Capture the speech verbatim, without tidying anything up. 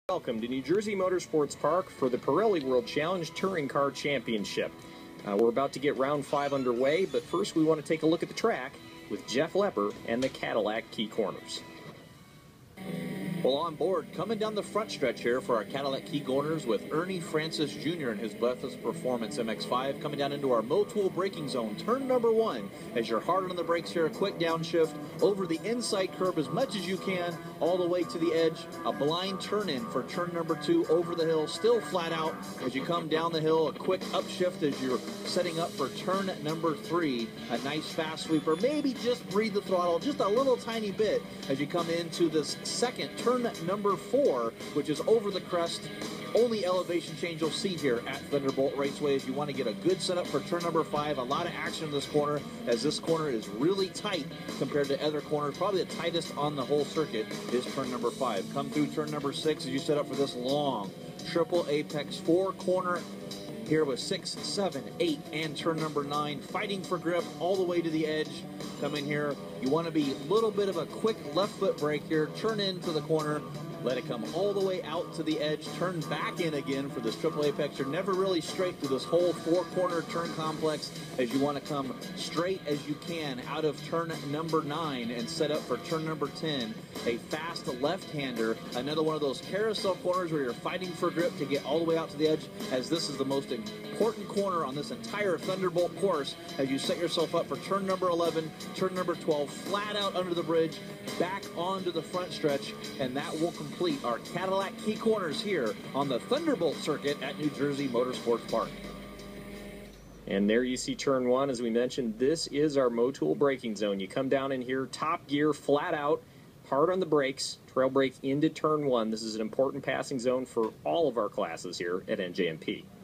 Welcome to New Jersey Motorsports Park for the Pirelli World Challenge Touring Car Championship. Uh, we're about to get round five underway, but first we want to take a look at the track with Jeff Lepper and the Cadillac Key Corners. Well, on board, coming down the front stretch here for our Cadillac Key Corners with Ernie Francis Junior in his Breathless Performance M X five, coming down into our Motul braking zone, turn number one. As you're hard on the brakes here, a quick downshift over the inside curb as much as you can, all the way to the edge. A blind turn in for turn number two over the hill, still flat out as you come down the hill. A quick upshift as you're setting up for turn number three. A nice fast sweeper, maybe just breathe the throttle just a little tiny bit as you come into this second turn. Turn number four, which is over the crest. Only elevation change you'll see here at Thunderbolt Raceway as you want to get a good setup for turn number five. A lot of action in this corner as this corner is really tight compared to other corners. Probably the tightest on the whole circuit is turn number five. Come through turn number six as you set up for this long triple apex four corner here with six, seven, eight, and turn number nine, fighting for grip all the way to the edge. Come in here, you want to be a little bit of a quick left foot brake here, turn into the corner, let it come all the way out to the edge, turn back in again for this triple apex. You're never really straight through this whole four corner turn complex as you want to come straight as you can out of turn number nine and set up for turn number ten. A fast left-hander, another one of those carousel corners where you're fighting for grip to get all the way out to the edge, as this is the most important corner on this entire Thunderbolt course as you set yourself up for turn number eleven, turn number twelve, flat out under the bridge, back onto the front stretch, and that will complete our Cadillac Key Corners here on the Thunderbolt circuit at New Jersey Motorsports Park. And there you see turn one. As we mentioned, this is our Motul braking zone. You come down in here, top gear, flat out, hard on the brakes, trail brake into turn one. This is an important passing zone for all of our classes here at N J M P.